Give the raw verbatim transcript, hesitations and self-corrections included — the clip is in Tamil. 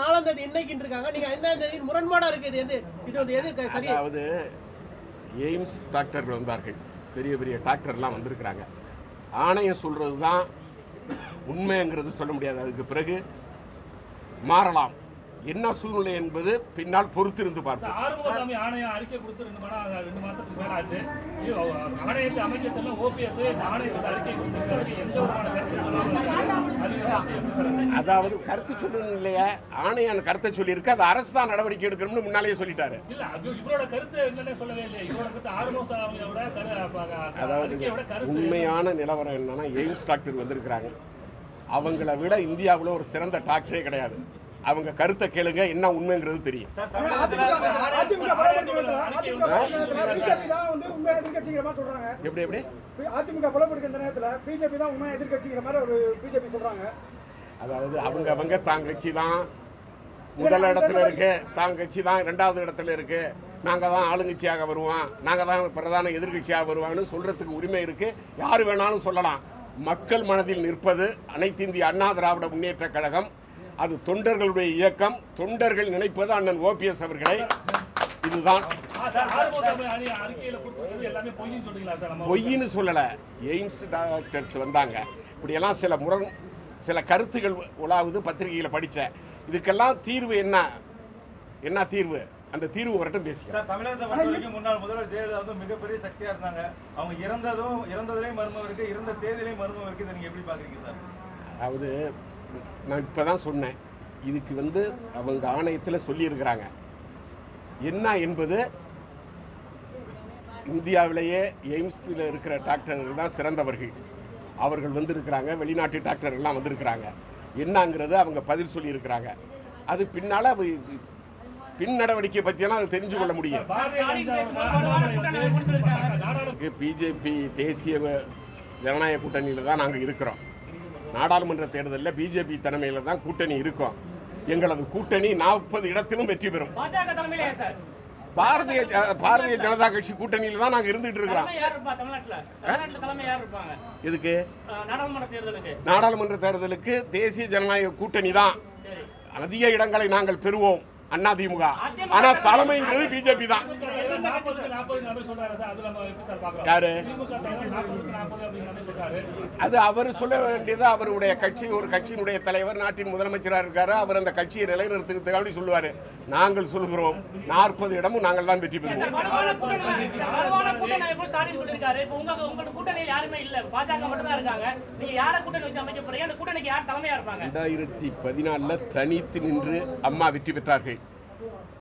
நாலாம் தேதி இன்னைக்கு இருக்காங்க. நீங்க ஐந்தாம் தேதி முரண்பாடா இருக்கு. இது எது இது வந்து எது சரி? அதாவது எய்ம்ஸ் டாக்டர்கள் வந்தார்கள், பெரிய பெரிய டாக்டர்லாம் வந்திருக்கிறாங்க. ஆணையம் சொல்றது தான் உண்மைங்கிறது சொல்ல முடியாது. அதுக்கு பிறகு மாறலாம். என்ன சூழ்நிலை என்பது பின்னால் பொறுத்திருந்து பார்ப்போம். ஆறுமுகசாமி ஆணையம் அறிக்கை கொடுத்து ரெண்டு மணி ரெண்டு மாசத்துக்கு மேல ஆச்சு. ஆணையத்தை அமைக்க செல்ல ஓபிஎஸ் ஆணையத்தை அறிக்கை கொடுத்திருக்காரு. எந்த விதமான கருத்து சொல்லாமல், அதாவது கருத்து சொல்லணும் இல்லையா? ஆணையம் கருத்தை சொல்லியிருக்கு, அது அரசு தான் நடவடிக்கை எடுக்கணும்னு முன்னாலேயே சொல்லிட்டாரு. இல்ல இவரோட கருத்து என்னன்னு சொல்லவே இல்லை. இவரோட கருத்து ஆறுமுகசாமியோட அதாவது உண்மையான நிலவரம் என்னன்னா, எய்ம்ஸ் டாக்டர் வந்திருக்கிறாங்க. அவங்கள விட இந்தியாவில் ஒரு சிறந்த டாக்டரே கிடையாது. அவங்க கருத்தை கேளுங்க, என்ன உண்மைங்கிறது தெரியும். எப்படி எப்படி அதிமுக பலப்படுகிற நேரத்தில் பிஜேபி தான் உண்மை எதிர்கட்சிங்கிற மாதிரி ஒரு பிஜேபி சொல்றாங்க. அதாவது அவங்க அவங்க தாங்க கட்சி தான் முதல் இடத்துல இருக்கு, தாங்க கட்சி தான் இரண்டாவது இடத்துல இருக்கு, நாங்க தான் ஆளுங்கட்சியாக வருவோம், நாங்க தான் பிரதான எதிர்கட்சியாக வருவான்னு சொல்றதுக்கு உரிமை இருக்கு. யாரு வேணாலும் சொல்லலாம். மக்கள் மனதில் நிற்பது அனைத்து இந்திய அண்ணா திராவிட முன்னேற்ற கழகம். அது தொண்டர்களுடைய இயக்கம். தொண்டர்கள் நினைப்பது அண்ணன் ஓபிஎஸ் அவர்களை. இதுதான் பொய்ன்னு சொல்லல. எய்ம்ஸ் டாக்டர்ஸ் வந்தாங்க. இப்படியெல்லாம் சில முரண் சில கருத்துகள் உலாவுது, பத்திரிகையில் படித்தேன். இதுக்கெல்லாம் தீர்வு என்ன என்ன தீர்வு? அந்த தீர்வு வரட்டும் பேசிக்கலாம். தமிழகத்தை பொறுத்தவரைக்கும் முன்னாள் முதல்வர் ஜெயலலிதா வந்து மிகப்பெரிய சக்தியா இருந்தாங்க. அவங்க இறந்ததும் இறந்ததுலேயும் மர்மம் இருக்கு, இறந்த தேதியிலையும் மர்மம் இருக்கு. இதை நீங்க எப்படி பாக்குறீங்க சார்? அதாவது நான் இப்போ தான் சொன்னேன், இதுக்கு வந்து அவங்க ஆணையத்தில் சொல்லியிருக்கிறாங்க. என்ன என்பது இந்தியாவிலேயே எய்ம்ஸில் இருக்கிற டாக்டர்கள் தான் சிறந்தவர்கள். அவர்கள் வந்திருக்கிறாங்க, வெளிநாட்டு டாக்டர்கள்லாம் வந்திருக்கிறாங்க. என்னங்கிறது அவங்க பதில் சொல்லியிருக்கிறாங்க. அது பின்னால் பின் நடவடிக்கை பற்றியெல்லாம் அதை தெரிஞ்சு கொள்ள முடியும். பிஜேபி தேசிய ஜனநாயக கூட்டணியில் தான் நாங்கள் இருக்கிறோம். நாடாளுமன்ற தேர்தலில் பிஜேபி தலைமையில் தான் கூட்டணி இருக்கும். எங்களது கூட்டணி நாற்பது இடத்திலும் வெற்றி பெறும். பாரதிய பாரதிய ஜனதா கட்சி கூட்டணியில் தான் நாங்க இருந்துட்டு இருக்கிறோம். எதுக்கு? நாடாளுமன்ற தேர்தலுக்கு தேசிய ஜனநாயக கூட்டணி தான். அதிக இடங்களை நாங்கள் பெறுவோம் அதிமுக. ஆனா தலைமைங்கிறது பிஜேபி தான். யாரு? அது அவர் சொல்ல வேண்டியது. அவருடைய கட்சி ஒரு கட்சியினுடைய தலைவர், நாட்டின் முதலமைச்சராக இருக்காரு. அவர் அந்த கட்சியை நிலைநிறுத்துறதுக்காண்டி சொல்லுவாரு. நாங்கள் சொல்கிறோம், நாற்பது இடமும் நாங்கள் தான் வெற்றி பெறுவோம். ரெண்டாயிரத்தி பதினாலுல தனித்து நின்று அம்மா வெற்றி பெற்றார்கள்.